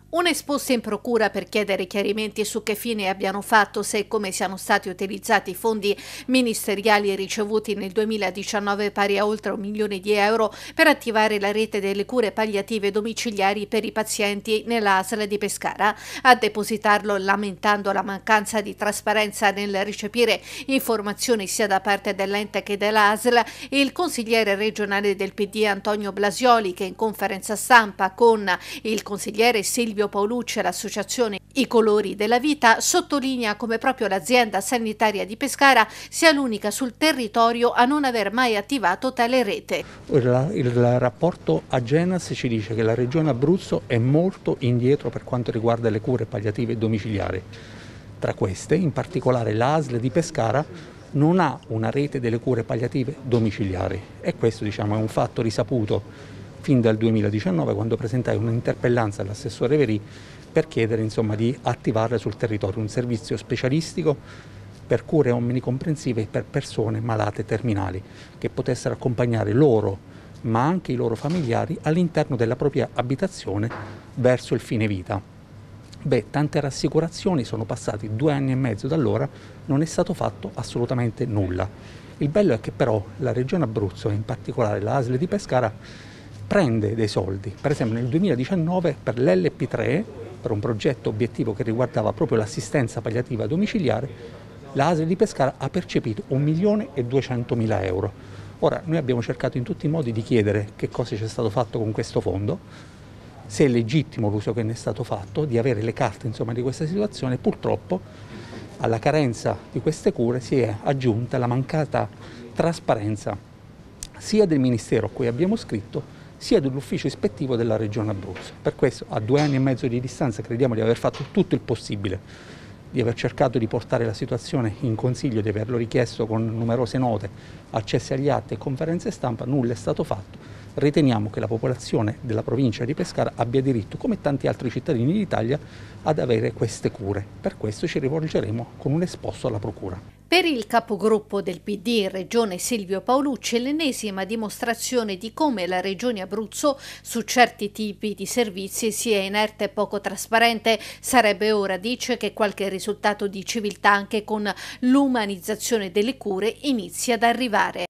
Un esposto in procura per chiedere chiarimenti su che fine abbiano fatto, se e come siano stati utilizzati i fondi ministeriali ricevuti nel 2019 pari a oltre 1 milione di euro per attivare la rete delle cure palliative domiciliari per i pazienti nella ASL di Pescara. A depositarlo, lamentando la mancanza di trasparenza nel recepire informazioni sia da parte dell'ente che della ASL, il consigliere regionale del PD Antonio Blasioli, che in conferenza stampa con il consigliere Silvio Paolucci e l'associazione I Colori della Vita sottolinea come proprio l'azienda sanitaria di Pescara sia l'unica sul territorio a non aver mai attivato tale rete. Il rapporto Agenas ci dice che la regione Abruzzo è molto indietro per quanto riguarda le cure palliative domiciliari. Tra queste, in particolare l'ASL di Pescara non ha una rete delle cure palliative domiciliari, e questo è un fatto risaputo fin dal 2019, quando presentai un'interpellanza all'assessore Verì per chiedere di attivarle sul territorio, un servizio specialistico per cure omnicomprensive per persone malate terminali, che potessero accompagnare loro, ma anche i loro familiari, all'interno della propria abitazione verso il fine vita. Tante rassicurazioni, sono passati 2 anni e mezzo da allora, non è stato fatto assolutamente nulla. Il bello è che però la regione Abruzzo, in particolare la ASL di Pescara, prende dei soldi. Per esempio nel 2019 per l'LP3, per un progetto obiettivo che riguardava proprio l'assistenza palliativa domiciliare, la ASL di Pescara ha percepito 1.200.000 euro. Ora, noi abbiamo cercato in tutti i modi di chiedere che cosa c'è stato fatto con questo fondo, se è legittimo l'uso che ne è stato fatto, di avere le carte di questa situazione. Purtroppo alla carenza di queste cure si è aggiunta la mancata trasparenza sia del Ministero a cui abbiamo scritto, sia dell'ufficio ispettivo della Regione Abruzzo. Per questo, a 2 anni e mezzo di distanza, crediamo di aver fatto tutto il possibile, di aver cercato di portare la situazione in consiglio, di averlo richiesto con numerose note, accessi agli atti e conferenze stampa. Nulla è stato fatto. Riteniamo che la popolazione della provincia di Pescara abbia diritto, come tanti altri cittadini d'Italia, ad avere queste cure. Per questo ci rivolgeremo con un esposto alla Procura. Per il capogruppo del PD in Regione Silvio Paolucci è l'ennesima dimostrazione di come la Regione Abruzzo su certi tipi di servizi sia inerte e poco trasparente. Sarebbe ora, dice, che qualche risultato di civiltà anche con l'umanizzazione delle cure inizi ad arrivare.